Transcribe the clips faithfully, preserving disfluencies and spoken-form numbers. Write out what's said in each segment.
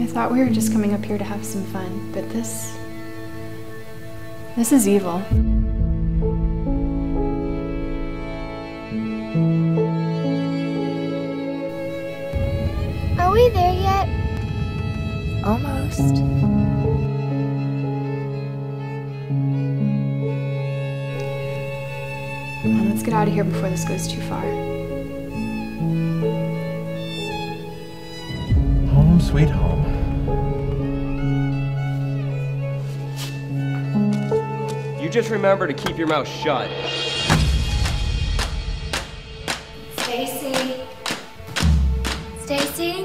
thought we were just coming up here to have some fun, but this... this is evil. Are we there yet? Almost. Come on, let's get out of here before this goes too far. Home sweet home. You just remember to keep your mouth shut. Stacy? Stacy?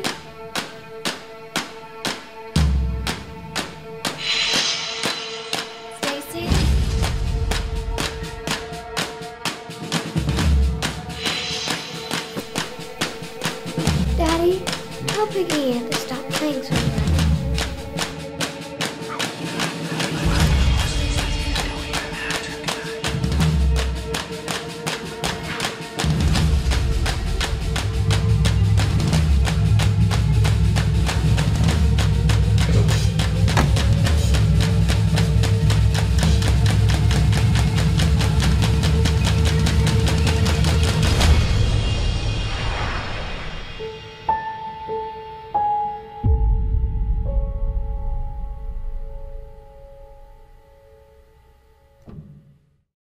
Stacy? Daddy, tell Piggy Ann to stop playing so much.